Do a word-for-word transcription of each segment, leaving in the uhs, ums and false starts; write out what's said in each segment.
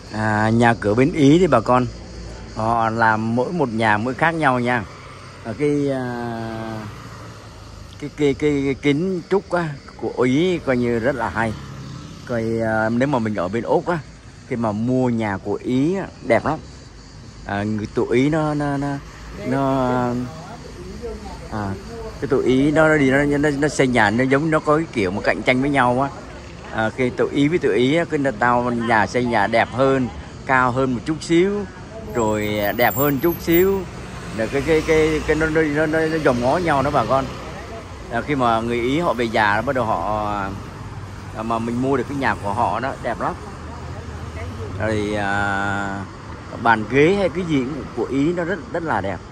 à, nhà cửa bên Ý thì bà con, họ làm mỗi một nhà mỗi khác nhau nha. Ở cái à, cái cái cái, cái kính trúc á, của Ý coi như rất là hay. Coi à, nếu mà mình ở bên Úc á, khi mà mua nhà của Ý á, đẹp lắm. À, người tụi Ý nó nó nó, nó à, cái tụi Ý nó đi nó, nó nó xây nhà nó giống nó có cái kiểu mà cạnh tranh với nhau á. À, khi tụi Ý với tụi Ý á, cái tao nhà xây nhà đẹp hơn, cao hơn một chút xíu, rồi đẹp hơn chút xíu, rồi cái cái cái cái nó nó nó, nó, nó dòm ngó nhau đó bà con. À, khi mà người Ý họ về già bắt đầu họ à, mà mình mua được cái nhà của họ đó đẹp lắm. Rồi à, bàn ghế hay cái gì của Ý nó rất rất là đẹp.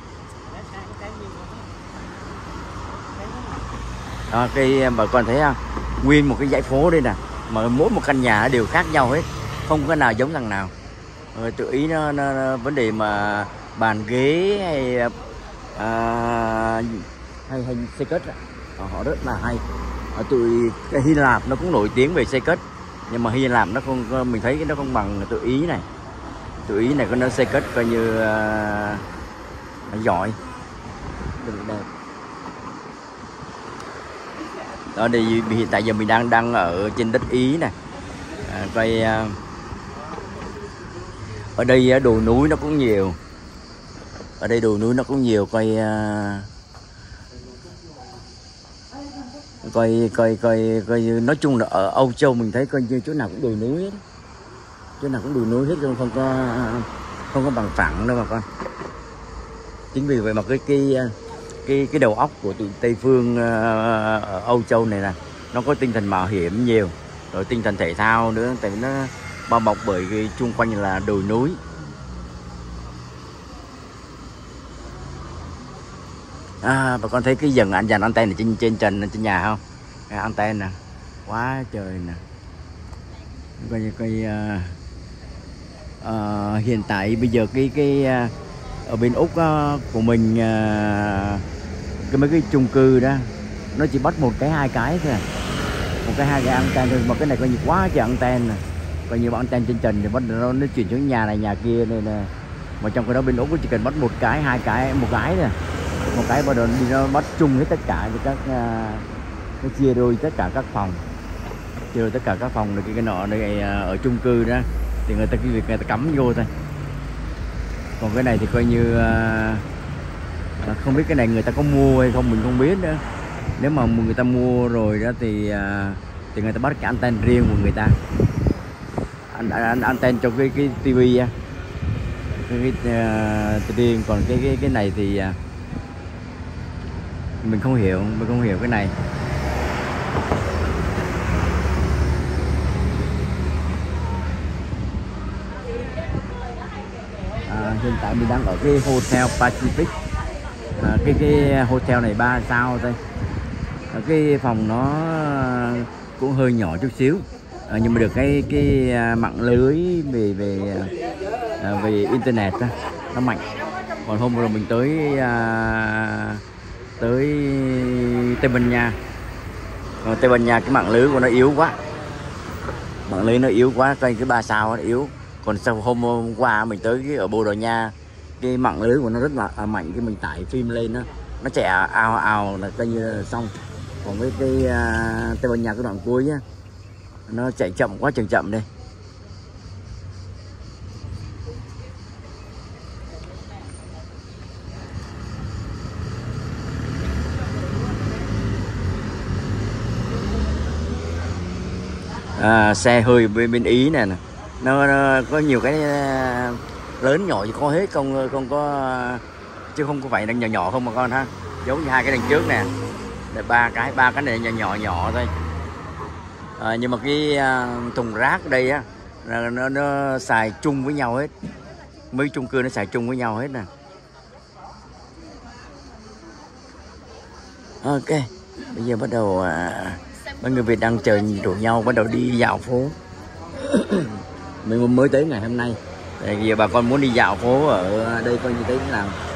À, cái bà con thấy không, nguyên một cái dãy phố đây nè, mà mỗi một căn nhà đều khác nhau hết, không có nào giống thằng nào. Rồi tự Ý nó, nó, nó vấn đề mà bàn ghế hay à, hay hay xây cất họ rất là hay. Ở tụi cái Hy Lạp nó cũng nổi tiếng về xây cất, nhưng mà Hy Lạp nó không, mình thấy nó không bằng tự Ý này. Tự Ý này nó xây cất coi như à, giỏi, đẹp. Đó thì hiện tại giờ mình đang đang ở trên đất Ý này. À, coi à, ở đây đồi núi nó cũng nhiều, ở đây đồi núi nó cũng nhiều. Coi à, coi coi coi coi nói chung là ở Âu Châu mình thấy coi như chỗ nào cũng đồi núi hết, chỗ nào cũng đồi núi hết, không có không có bằng phẳng đâu mà con. Chính vì vậy mà cái cái cái cái đầu óc của tụi Tây phương ở Âu Châu này nè, nó có tinh thần mạo hiểm nhiều, rồi tinh thần thể thao nữa, tại vì nó bao bọc bởi cái chung quanh là đồi núi. À, bà con thấy cái dàn anh dàn anten ở trên trên trần trên nhà không? Cái anten nè, quá trời nè. Coi như coi uh, uh, hiện tại bây giờ cái cái uh, ở bên Úc uh, của mình uh, cái mấy cái chung cư đó nó chỉ bắt một cái hai cái thôi, một cái hai cái anten thôi, mà cái này coi như quá trời anten nè, coi như anten trên trần thì bắt đầu nó chuyển xuống nhà này nhà kia này nè. Mà trong cái đó bên Úc chỉ cần bắt một cái hai cái một cái thôi, một cái bắt đầu đi nó bắt chung hết tất cả các uh, nó chia đôi tất cả các phòng, chia đôi tất cả các phòng rồi cái, cái nọ này uh, ở chung cư đó thì người ta cái việc người ta cắm vô thôi. Còn cái này thì coi như uh, không biết cái này người ta có mua hay không mình không biết nữa. Nếu mà người ta mua rồi đó thì uh, thì người ta bắt cái anten riêng của người ta, anh anh anten cho cái cái tivi á, cái, cái uh, riêng. Còn cái cái cái này thì uh, mình không hiểu, mình không hiểu cái này. À, hiện tại mình đang ở cái Hotel Pacific. À, cái cái hotel này ba sao thôi. À, cái phòng nó cũng hơi nhỏ chút xíu, à, nhưng mà được cái cái mạng lưới về về à, về internet đó, nó mạnh. Còn hôm rồi mình tới à, tới Tây Ban Nha, còn Tây Ban Nha cái mạng lưới của nó yếu quá, mạng lưới nó yếu quá, coi cái ba sao nó yếu. Còn sau hôm, hôm qua mình tới cái ở Bồ Đào Nha, cái mạng lưới của nó rất là à, mạnh, cái mình tải phim lên nó nó chạy ào ào là coi như là xong. Còn với cái uh, Tây Ban Nha cái đoạn cuối á, nó chạy chậm quá chậm chậm đây. À, xe hơi bên, bên Ý này nè, nó, nó có nhiều cái lớn nhỏ thì có hết, không không có, chứ không có phải đang nhỏ nhỏ không mà con ha. Giống như hai cái đằng trước nè, để ba cái ba cái này nhỏ nhỏ nhỏ thôi. À, nhưng mà cái uh, thùng rác ở đây á, nó, nó, nó xài chung với nhau hết, mấy chung cư nó xài chung với nhau hết nè. Ok, bây giờ bắt đầu uh, mấy người Việt đang chờ rủ nhau bắt đầu đi dạo phố. Mình mới tới ngày hôm nay, giờ bà con muốn đi dạo phố ở đây coi như thế nào.